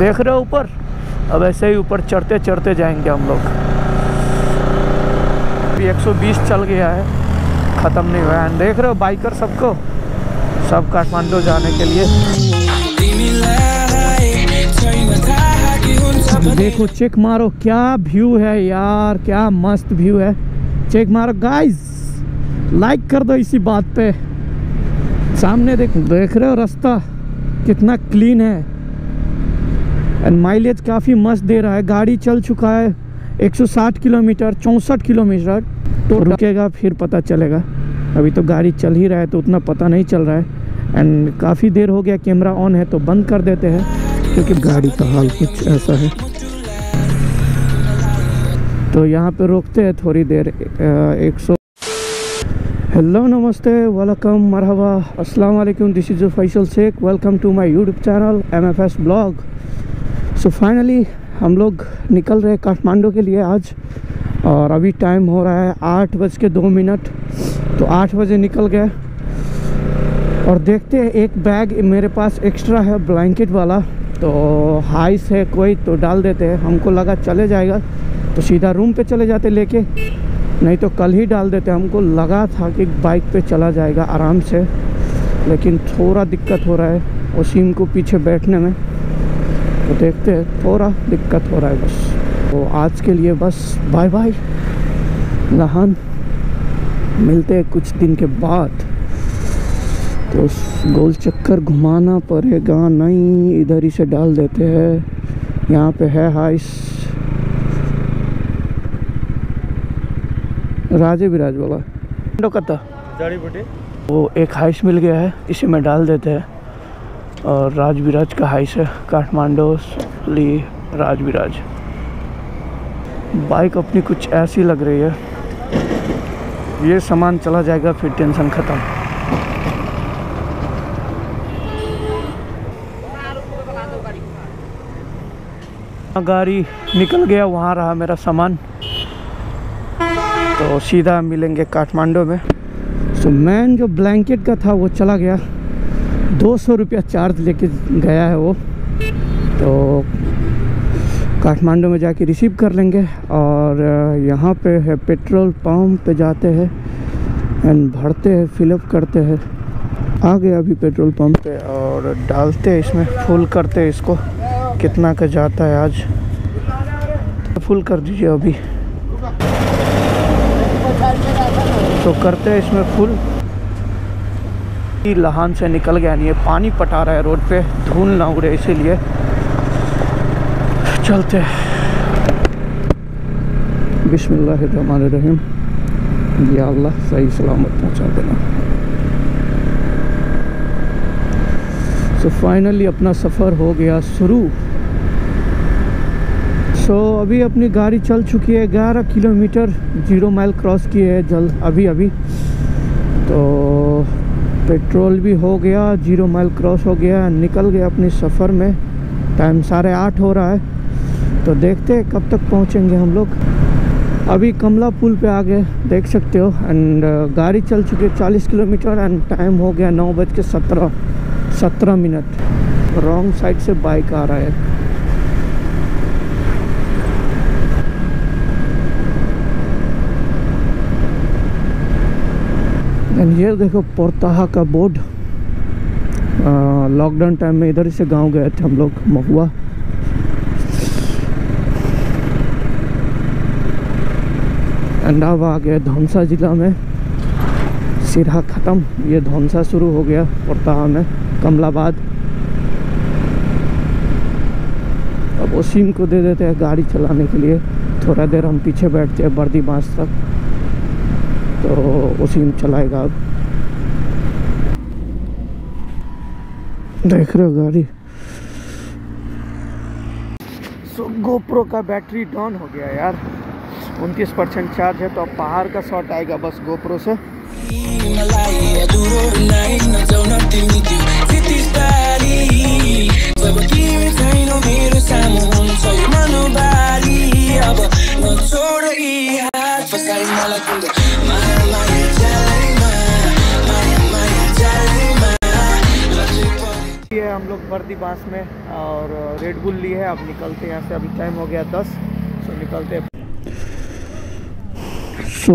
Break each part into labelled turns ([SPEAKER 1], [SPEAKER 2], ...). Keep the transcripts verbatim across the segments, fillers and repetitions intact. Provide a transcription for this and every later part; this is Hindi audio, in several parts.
[SPEAKER 1] देख रहे हो ऊपर, अब ऐसे ही ऊपर चढ़ते चढ़ते जाएंगे हम लोग। अभी एक सौ बीस चल गया है, ख़त्म नहीं हुआ है। देख रहे हो बाइकर सबको, सब काठमांडू जाने के लिए। देखो चेक मारो, क्या व्यू है यार, क्या मस्त व्यू है। चेक मारो गाइस, लाइक कर दो इसी बात पे। सामने देख देख रहे हो रास्ता कितना क्लीन है एंड माइलेज काफ़ी मस्त दे रहा है। गाड़ी चल चुका है एक सौ साठ किलोमीटर, चौंसठ किलोमीटर। तो रुकेगा फिर पता चलेगा, अभी तो गाड़ी चल ही रहा है तो उतना पता नहीं चल रहा है। एंड काफ़ी देर हो गया, कैमरा ऑन है तो बंद कर देते हैं क्योंकि गाड़ी का हाल कुछ ऐसा है। तो यहाँ पे रोकते हैं थोड़ी देर। एक सौ हेलो नमस्ते वेलकम मरहबा अस्सलाम वालेकुम, this is Faisal Shaikh. Welcome to my YouTube channel M F S blog. So finally हम लोग निकल रहे हैं काठमांडू के लिए आज, और अभी टाइम हो रहा है आठ बज के दो मिनट। तो आठ बजे निकल गए और देखते हैं, एक बैग मेरे पास एक्स्ट्रा है ब्लैंकेट वाला, तो हाइस है कोई तो डाल देते हैं। हमको लगा चले जाएगा तो सीधा रूम पे चले जाते लेके, नहीं तो कल ही डाल देते। हमको लगा था कि बाइक पे चला जाएगा आराम से, लेकिन थोड़ा दिक्कत हो रहा है वसीम को पीछे बैठने में, तो देखते हैं, थोड़ा दिक्कत हो रहा है बस। तो आज के लिए बस बाय बाय लहान, मिलते हैं कुछ दिन के बाद। तो गोल चक्कर घुमाना पड़ेगा, नहीं इधर ही से डाल देते हैं। यहाँ पे है हाइस राजे विराज वाला कता जड़ी बूटी, वो एक हाइस मिल गया है, इसी में डाल देते हैं। और राज विराज का हाइस है, काठमांडू ली राज विराज। बाइक अपनी कुछ ऐसी लग रही है, ये सामान चला जाएगा फिर टेंशन ख़त्म। गाड़ी निकल गया, वहाँ रहा मेरा सामान, तो सीधा मिलेंगे काठमांडू में। सो मैन जो ब्लैंकेट का था वो चला गया, दो सौ रुपया चार्ज लेके गया है वो, तो काठमांडू में जाके रिसीव कर लेंगे। और यहाँ पे है पेट्रोल पंप पे जाते हैं एंड भरते हैं, फिलअप करते हैं। आ गया अभी पेट्रोल पंप पे और डालते हैं इसमें, फुल करते हैं इसको। कितना का जाता है आज, फुल कर दीजिए अभी। तो करते हैं इसमें फुल। लहान से निकल गया, नहीं है पानी पटा रहा है रोड पे, धूल ना उड़े इसीलिए। चलते हैं, बिस्मिल्लाहिर्रहमानिर्रहीम, या अल्लाह सही सलामत पहुंचा देना। सो फाइनली अपना सफ़र हो गया शुरू। सो so, अभी अपनी गाड़ी चल चुकी है ग्यारह किलोमीटर, जीरो माइल क्रॉस की है जल्द अभी अभी। तो पेट्रोल भी हो गया, जीरो माइल क्रॉस हो गया, निकल गया अपने सफ़र में। टाइम साढ़े आठ हो रहा है, तो देखते हैं कब तक पहुंचेंगे हम लोग। अभी कमला पुल पे आ गए, देख सकते हो। एंड गाड़ी चल चुकी है चालीस किलोमीटर एंड टाइम हो गया नौ बज के सत्रह सत्रह मिनट। रॉन्ग साइड से बाइक आ रहा है। एंड ये देखो पोरताहा का बोर्ड। लॉकडाउन टाइम में इधर से गांव गए थे हम लोग, महुआ। एंड अब आ गए धौंसा जिला में, सिरहा ख़त्म, ये धौंसा शुरू हो गया पोरताहा में, कमलाबाद। अब वसीम को दे देते हैं गाड़ी चलाने के लिए, थोड़ा देर हम पीछे बैठते हैं बर्दी बांस तक, तो वसीम चलाएगा। अब देख रहे हो गाड़ी। सो गोप्रो का बैटरी डाउन हो गया यार, उनतीस परसेंट चार्ज है। तो अब पहाड़ का शॉट आएगा बस गोप्रो से। ये हम लोग लोग वर्दी बांस में और रेड बुल लिए है। अब निकलते हैं यहाँ से, अभी टाइम हो गया दस, तो निकलते हैं। सो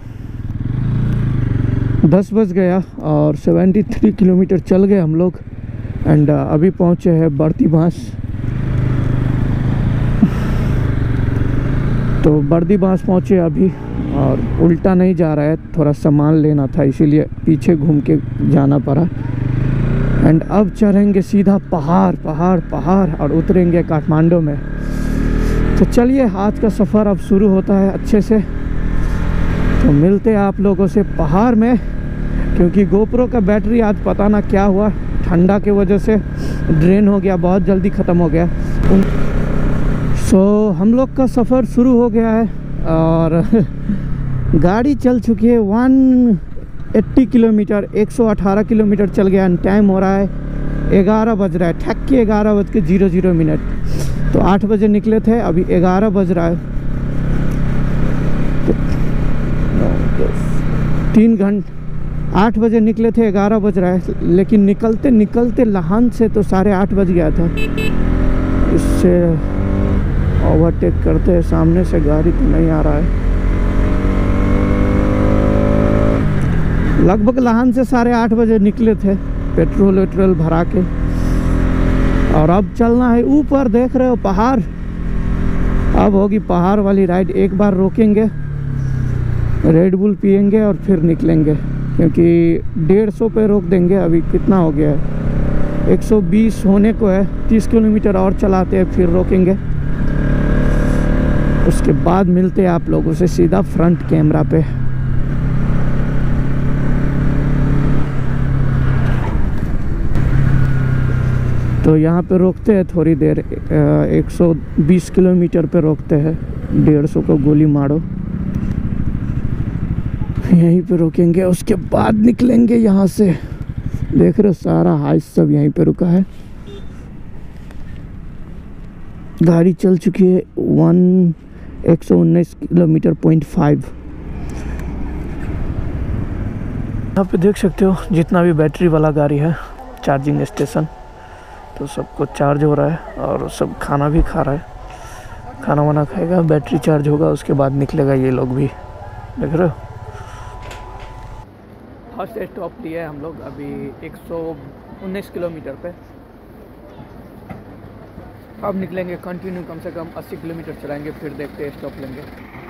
[SPEAKER 1] दस बज गया और तिहत्तर किलोमीटर चल गए हम लोग एंड अभी पहुँचे हैं बर्दी बांस। तो बर्दी बांस पहुँचे अभी और उल्टा नहीं जा रहा है, थोड़ा सामान लेना था इसीलिए पीछे घूम के जाना पड़ा। एंड अब चढ़ेंगे सीधा पहाड़ पहाड़ पहाड़ और उतरेंगे काठमांडू में। तो चलिए आज का सफ़र अब शुरू होता है अच्छे से। तो मिलते हैं आप लोगों से पहाड़ में, क्योंकि गोप्रो का बैटरी आज पता ना क्या हुआ, ठंडा के वजह से ड्रेन हो गया, बहुत जल्दी ख़त्म हो गया। सो so, हम लोग का सफ़र शुरू हो गया है और गाड़ी चल चुकी है एक सौ अस्सी किलोमीटर, एक सौ अठारह किलोमीटर चल गया। टाइम हो रहा है ग्यारह बज रहा है, ठक के ग्यारह बज के जीरो जीरो मिनट। तो आठ बजे निकले थे, अभी ग्यारह बज रहा है। तो तीन घंटे, आठ बजे निकले थे, ग्यारह बज रहा है, लेकिन निकलते निकलते लाहन से तो साढ़े आठ बज गया था। इससे ओवरटेक करते हैं, सामने से गाड़ी तो नहीं आ रहा है। लगभग लाहन से साढ़े आठ बजे निकले थे, पेट्रोल वेट्रोल भरा के। और अब चलना है ऊपर, देख रहे हो पहाड़। अब होगी पहाड़ वाली राइड। एक बार रोकेंगे, रेड बुल पियेंगे और फिर निकलेंगे, क्योंकि डेढ़ सौ पे रोक देंगे। अभी कितना हो गया है, एक सौ बीस होने को है। तीस किलोमीटर और चलाते हैं फिर रोकेंगे। उसके बाद मिलते हैं आप लोगों से सीधा फ्रंट कैमरा पे। तो यहाँ पे रोकते हैं थोड़ी देर, एक सौ बीस किलोमीटर पे रोकते हैं। डेढ़ सौ को गोली मारो, यहीं पे रोकेंगे, उसके बाद निकलेंगे यहाँ से। देख रहे हो सारा हाइस सब यहीं पे रुका है। गाड़ी चल चुकी है वन एक सौ उन्नीस किलोमीटर पॉइंट फाइव। यहाँ पे देख सकते हो जितना भी बैटरी वाला गाड़ी है, चार्जिंग स्टेशन, तो सबको चार्ज हो रहा है और सब खाना भी खा रहा है। खाना वाना खाएगा, बैटरी चार्ज होगा, उसके बाद निकलेगा ये लोग भी। देख रहे हो फर्स्ट स्टॉप लिया है हम लोग अभी एक सौ उन्नीस किलोमीटर पे। अब निकलेंगे कंटिन्यू, कम से कम अस्सी किलोमीटर चलाएंगे, फिर देखते हैं स्टॉप लेंगे।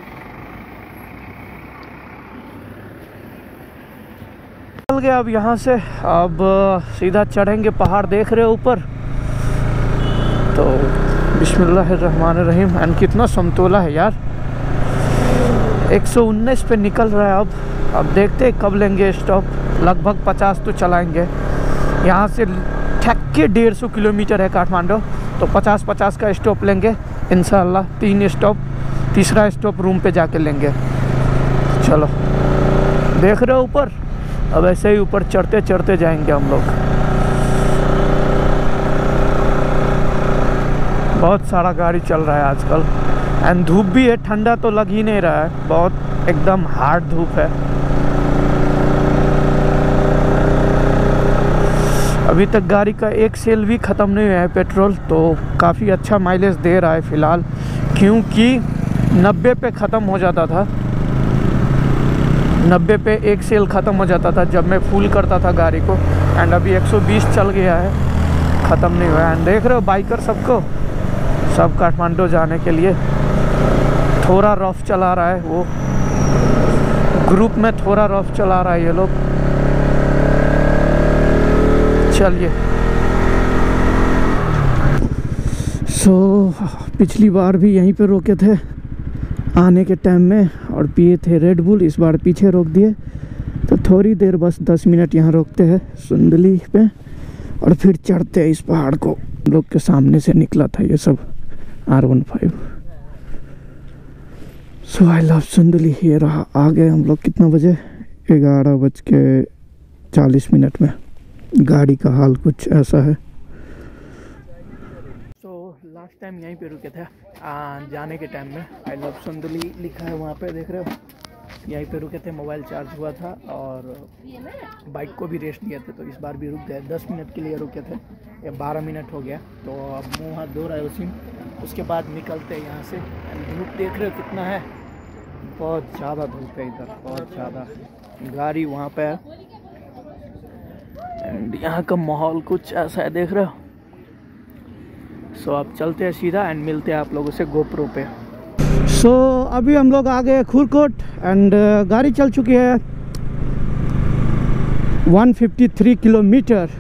[SPEAKER 1] चल गया अब यहाँ से, अब सीधा चढ़ेंगे पहाड़। देख रहे हो ऊपर, तो बिस्मिल्लाहिर्रहमानिर्रहीम। एंड कितना समतोला है यार, एक सौ उन्नीस पे निकल रहा है अब। अब देखते हैं कब लेंगे स्टॉप। लगभग पचास तो चलाएंगे। यहाँ से ठक के डेढ़ सौ किलोमीटर है काठमांडू, तो पचास पचास का स्टॉप लेंगे इंशाल्लाह। तीन स्टॉप, तीसरा स्टॉप रूम पे जाके लेंगे। चलो देख रहे हो ऊपर, अब ऐसे ही ऊपर चढ़ते चढ़ते जाएंगे हम लोग। बहुत सारा गाड़ी चल रहा है आजकल एंड धूप भी है, ठंडा तो लग ही नहीं रहा है, बहुत एकदम हार्ड धूप है। अभी तक गाड़ी का एक सेल भी ख़त्म नहीं हुआ है पेट्रोल, तो काफ़ी अच्छा माइलेज दे रहा है फ़िलहाल, क्योंकि नब्बे पे ख़त्म हो जाता था। नब्बे पे एक सेल ख़त्म हो जाता था जब मैं फुल करता था गाड़ी को। एंड अभी एक सौ बीस चल गया है, ख़त्म नहीं हुआ है। एंड देख रहे हो बाइकर सबको, सब काठमांडू जाने के लिए थोड़ा रफ चला रहा है। वो ग्रुप में थोड़ा रफ चला रहा है ये लोग। चलिए। सो so, पिछली बार भी यहीं पे रोके थे आने के टाइम में और पिए थे रेड बुल। इस बार पीछे रोक दिए, तो थोड़ी देर बस दस मिनट यहाँ रोकते हैं सुंदली पे और फिर चढ़ते हैं इस पहाड़ को। लोग के सामने से निकला था ये सब R one five. So I love Sundli. ये रहा, आ गए हम लोग। कितना बजे? ग्यारह बज के चालीस मिनट में। गाड़ी का हाल कुछ ऐसा है। तो लास्ट टाइम यहीं पे रुके थे आ, जाने के टाइम में। आई लव सुंदली लिखा है वहाँ पे, देख रहे हो। यहीं पे रुके थे, मोबाइल चार्ज हुआ था और बाइक को भी रेस्ट दिया था, तो इस बार भी रुक गए। दस मिनट के लिए रुके थे ये बारह मिनट हो गया, तो अब मुँह हाथ धो रहा है उसी में। उसके बाद निकलते हैं यहाँ से। धूप देख रहे हो कितना है, बहुत ज़्यादा धूप है इधर, बहुत ज़्यादा। गाड़ी वहाँ पे है एंड यहाँ का माहौल कुछ ऐसा है, देख रहे हो। सो अब चलते हैं सीधा एंड मिलते हैं आप लोगों से गोप्रो पे। सो so, अभी हम लोग आ गए खुरकोट एंड गाड़ी चल चुकी है एक सौ तिरेपन किलोमीटर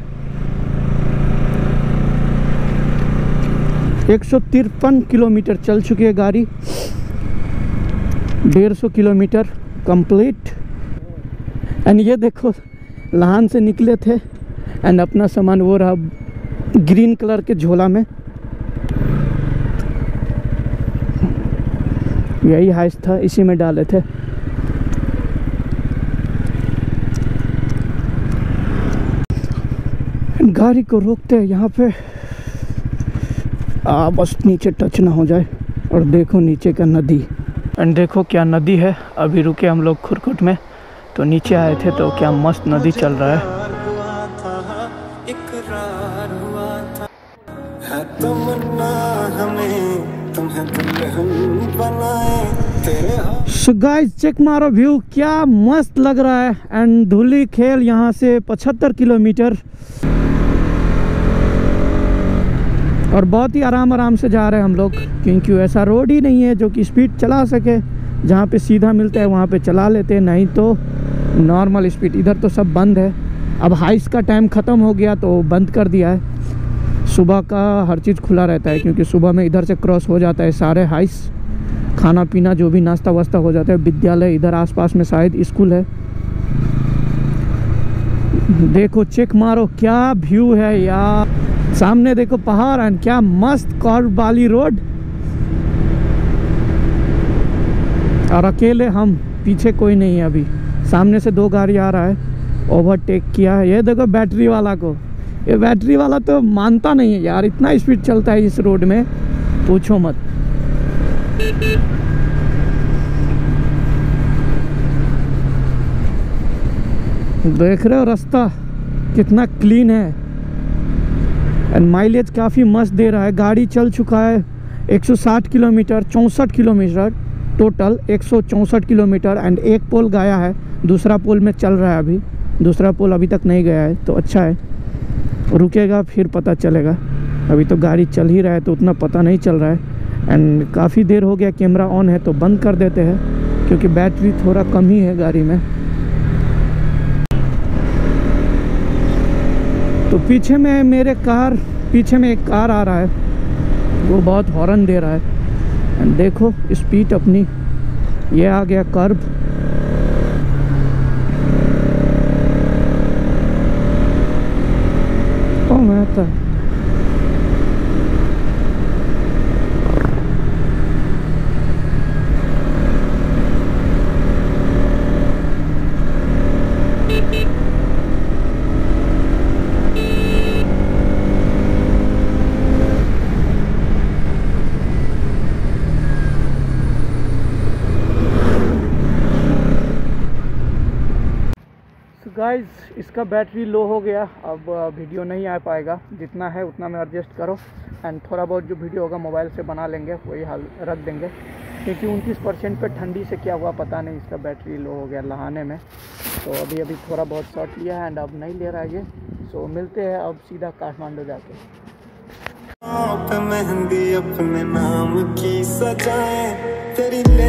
[SPEAKER 1] एक सौ तिरपन किलोमीटर चल चुकी है गाड़ी। डेढ़ सौ किलोमीटर कंप्लीट। एंड ये देखो, लाहन से निकले थे एंड अपना सामान वो रहा ग्रीन कलर के झोला में। यही हाइस था, इसी में डाले थे। गाड़ी को रोकते हैं यहाँ पे, आ, बस नीचे टच ना हो जाए। और देखो नीचे का नदी, एंड देखो क्या नदी है। अभी रुके हम लोग खुरकुट में, तो नीचे आए थे तो क्या मस्त नदी चल रहा है। सो गाइस चेक मारो व्यू, क्या मस्त लग रहा है। एंड धुली खेल यहाँ से पचहत्तर किलोमीटर और बहुत ही आराम आराम से जा रहे हैं हम लोग, क्योंकि ऐसा रोड ही नहीं है जो कि स्पीड चला सके। जहाँ पे सीधा मिलता है वहाँ पे चला लेते हैं, नहीं तो नॉर्मल स्पीड। इधर तो सब बंद है, अब हाइस का टाइम ख़त्म हो गया तो बंद कर दिया है। सुबह का हर चीज़ खुला रहता है, क्योंकि सुबह में इधर से क्रॉस हो जाता है सारे हाइस। खाना पीना जो भी नाश्ता वास्ता हो जाता है। विद्यालय इधर आसपास में शायद स्कूल है। देखो चेक मारो क्या व्यू है यार। सामने देखो पहाड़ एंड क्या मस्त कर्व वाली रोड। और अकेले हम, पीछे कोई नहीं है। अभी सामने से दो गाड़ी आ रहा है, ओवरटेक किया है। ये देखो बैटरी वाला को, ये बैटरी वाला तो मानता नहीं है यार, इतना स्पीड चलता है इस रोड में, पूछो मत। देख रहे हो रास्ता कितना क्लीन है एंड माइलेज काफ़ी मस्त दे रहा है। गाड़ी चल चुका है एक सौ साठ किलोमीटर, चौंसठ किलोमीटर टोटल, एक सौ चौंसठ किलोमीटर। एंड एक पोल गया है, दूसरा पोल में चल रहा है अभी। दूसरा पोल अभी तक नहीं गया है, तो अच्छा है। रुकेगा फिर पता चलेगा। अभी तो गाड़ी चल ही रहा है तो उतना पता नहीं चल रहा है। एंड काफ़ी देर हो गया, कैमरा ऑन है तो बंद कर देते हैं, क्योंकि बैटरी थोड़ा कम ही है गाड़ी में। तो पीछे में मेरे कार, पीछे में एक कार आ रहा है, वो बहुत हॉर्न दे रहा है। एंड देखो स्पीड अपनी, ये आ गया कर्व। कौन आता है? गाइस इसका बैटरी लो हो गया, अब वीडियो नहीं आ पाएगा। जितना है उतना में एडजस्ट करो। एंड थोड़ा बहुत जो वीडियो होगा मोबाइल से बना लेंगे, वही हाल रख देंगे, क्योंकि उनतीस परसेंट पे ठंडी से क्या हुआ पता नहीं, इसका बैटरी लो हो गया लहाने में। तो अभी अभी थोड़ा बहुत शॉट लिया है एंड अब नहीं ले रहा है ये। सो मिलते हैं अब सीधा काठमांडू जाके।
[SPEAKER 2] मेहंदी अपने नाम की सजाएं, तेरी